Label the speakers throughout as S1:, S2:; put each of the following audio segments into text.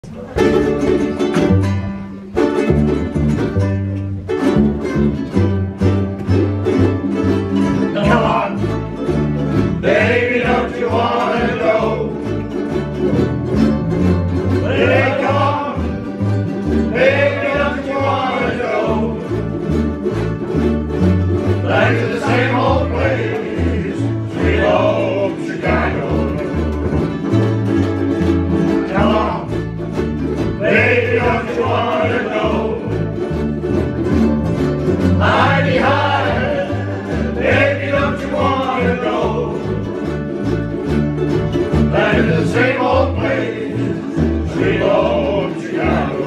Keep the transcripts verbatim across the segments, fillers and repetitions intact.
S1: Come on, baby, don't you wanna go? Hey, come on, baby, don't you wanna go? Back to the same old place, sweet old Chicago. Come on, baby, don't you wanna go? Mighty high, baby, don't you wanna go? Back to the same old place, sweet old Chicago.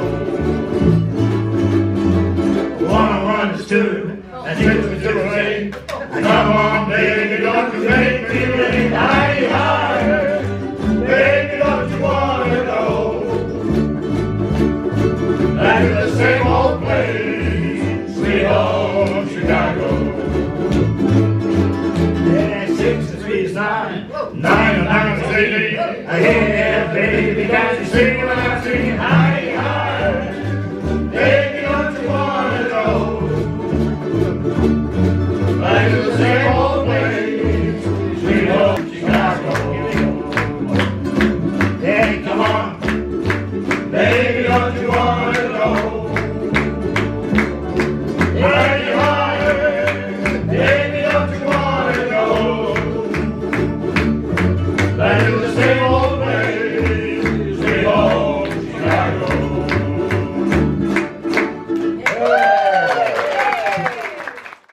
S1: One-on-one is two, and two is three. Come on, baby, don't you make me rain. Mighty high, baby, don't you wanna go? Back to the same old place, sweet old Chicago. Yeah, six and three is nine, nine and nine is eighteen. I hear, yeah, baby, can't you sing when I sing? Hi, hi.